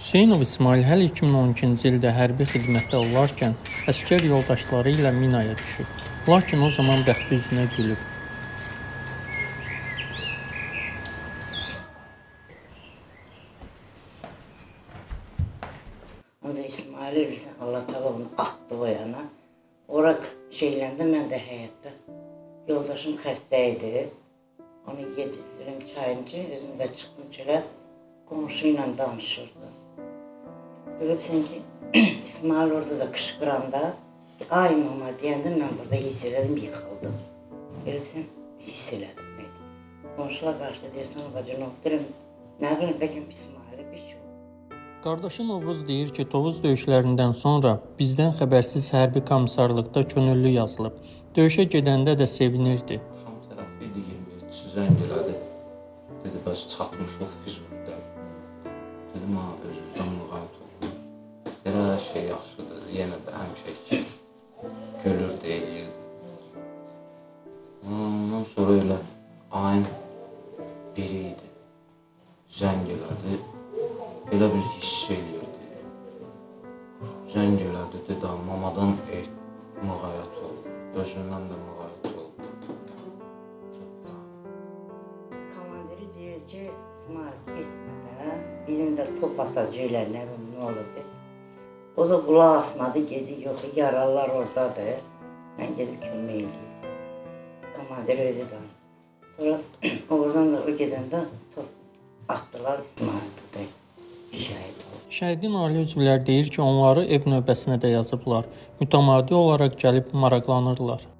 Hüseynov İsmail hələ 2012-ci ildə hərbi xidmətdə olarkən əsgər yoldaşları ilə minaya düşüb. Lakin o zaman bəxti üzünə gülüb. Ancaq İsmail ölürsən, Allah təala onu atdı o yana. Ora şeyləndə mən də həyatda. Yoldaşım xəstə idi. Onu yedizdirim çayınca, özüm də çıxdım çölə. Qonşu ilə danışırdı. Görürsən ki, İsmail orada da qışqıranda, ay mama deyəndə mən burada hiss elədim, yıxıldım. Görürsən, hiss elədim. Qonşular qarşı deyirsən, bacı noktaram, nə bilim, bəlkə İsmail'e bir şey oldu. Qardaşı Novruz deyir ki, Tovuz döyüşlərindən sonra bizdən xəbərsiz hərbi komissarlıqda könüllü yazılıb. Döyüşə gedəndə də sevinirdi. Şam tərəfi idi, 27-si zəng elədi. Dedi, bəs çatmışıq Füzulidə. Dedim, özünüzdən müğayət olun. Hər şey yaxşıdır, yenə də həmişə ki, gülür deyilirdi. Ondan sonra elə ayın biri idi. Zəng elədi, elə bir hiss eləyirdi. Zəng elədi, dedi, mamadan müğayət ol, özündən də müğayət ol. Komandiri deyir ki, İsmail getmədə, birində top asacaqlar, nə bilim, nə olacaq. O da qulaq asmadı, gedi, yox, yaralılar oradadır. Mən gedib kömək eləyəcəm. Komandir özü də. Sonra oradan da o gedəndə top atdılar, İsmail burada şəhid oldu. Şəhidin ailə üzvləri deyir ki, onları ev növbəsinə də yazıblar. Mütəmadi olaraq gəlib maraqlanırlar.